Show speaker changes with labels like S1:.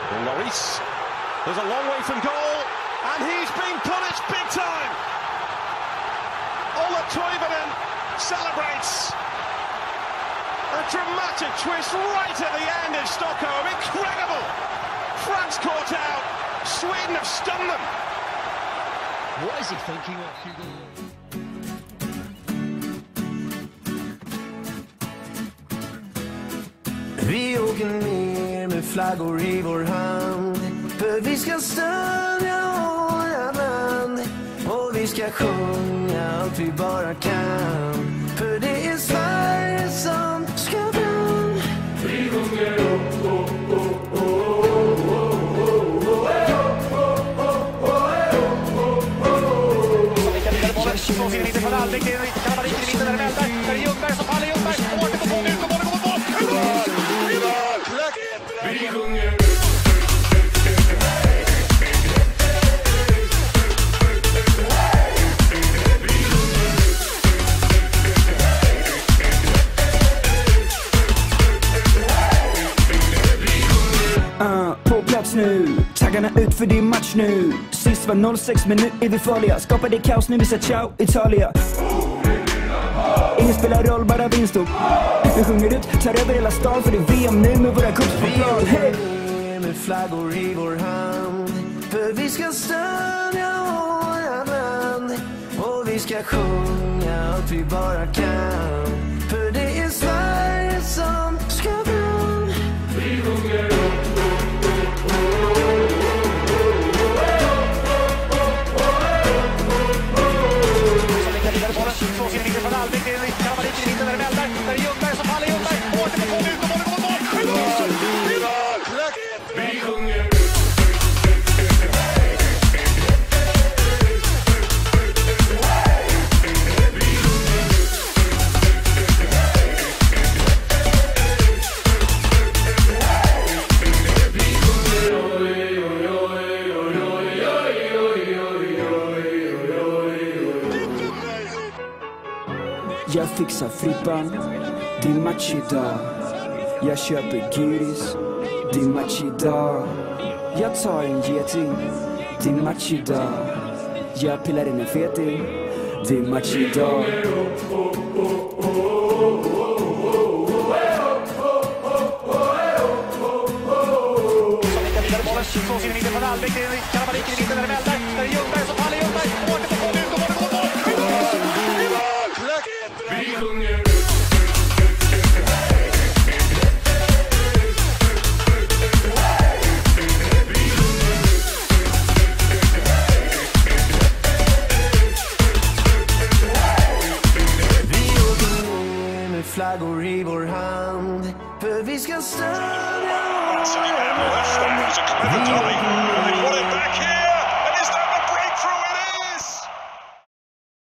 S1: Lloris, there's a long way from goal, and he's been punished big time. Ola Toivonen celebrates. A dramatic twist right at the end in Stockholm. Incredible. France caught out. Sweden have stunned them.
S2: What is he thinking of, Hugo?
S3: Vi åker ner med flaggor i vår hand, för vi ska stödja våra land. Och vi ska sjunga allt vi bara kan, för det är Sverige som ska fram. Vi sjunger upp, upp, upp, upp.
S4: Från sin lite från Alvik, det är Karabarik i mitten där det vältar. Där är Ljungberg som faller, Ljungberg. Åker på mål, ut på mål, på mål. I mål!
S3: Vi sjunger.
S5: På plats nu, taggarna ut för det är match nu. Sist var 06 men nu är vi farliga. Skapade kaos nu, vi säger ciao Italia. Ingen spelar roll, bara vinst och vi sjunger ut, tar över hela stan. För det är VM nu med våra cups på plan. Hey!
S3: Med flaggor i vår hand, för vi ska stödja våra land. Och vi ska sjunga allt vi bara kan, för det är Sverige som ska fram. Vi sjunger upp.
S4: Från sin lite från Alvik, det är Karabarik i mitten där det vältar. Där är Ljungberg som faller, Ljungberg. Åker på mål, ut på mål, på mål. I mål!
S3: Vi sjunger.
S5: Jag fixar frippan, det är match idag. Jag köper gyris, det är match idag. Jag tar en geting, det är match idag. Jag pillar in en feting, det är match idag.
S4: Från sin lite från Alvik, det är Karabarik i mitten där det vältar. Där är Ljungberg som faller, Ljungberg. Åker på mål, ut på mål, på mål. I mål!
S3: Vi sjunger. Vi åker ner med flaggor i vår hand, för vi ska stödja våra land. Vi åker